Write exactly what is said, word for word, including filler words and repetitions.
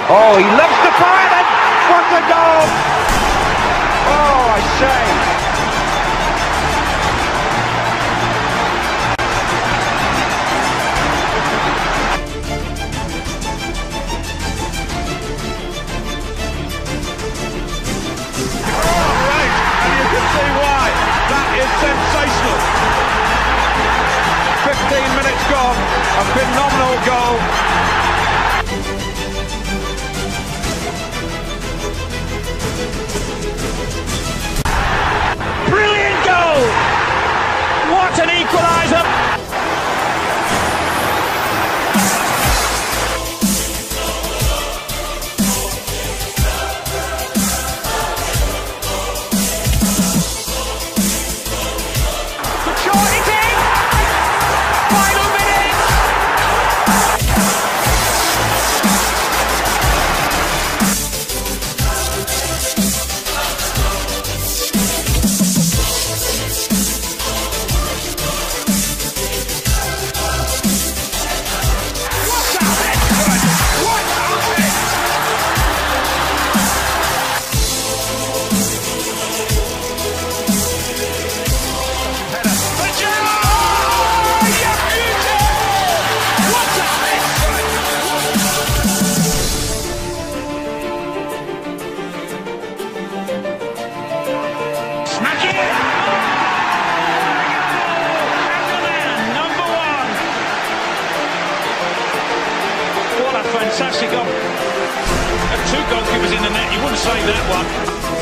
Oh, he loves the fire and what a goal! Oh, I say. Oh, right, and you can see why. That is sensational. fifteen minutes gone, a phenomenal goal. Brilliant goal! What an equaliser! The shot is in! Final minutes! Fantastic goal. Two goalkeepers in the net, you wouldn't say that one.